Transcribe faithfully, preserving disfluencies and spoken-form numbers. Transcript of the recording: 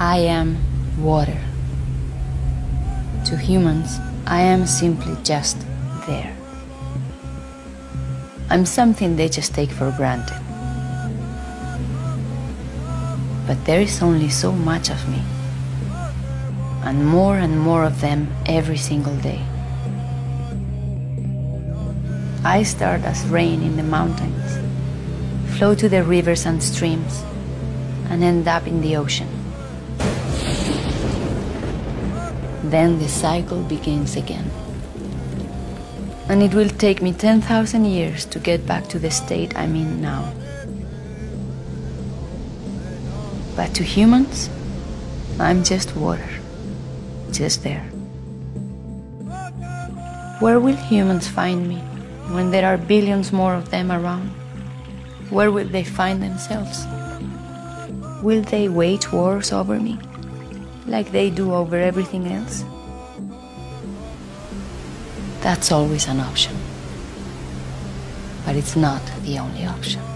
I am water. To humans, I am simply just there. I'm something they just take for granted. But there is only so much of me, and more and more of them every single day. I start as rain in the mountains, flow to the rivers and streams, and end up in the ocean. Then the cycle begins again. And it will take me ten thousand years to get back to the state I'm in now. But to humans, I'm just water, just there. Where will humans find me when there are billions more of them around? Where will they find themselves? Will they wage wars over me, like they do over everything else? That's always an option, but it's not the only option.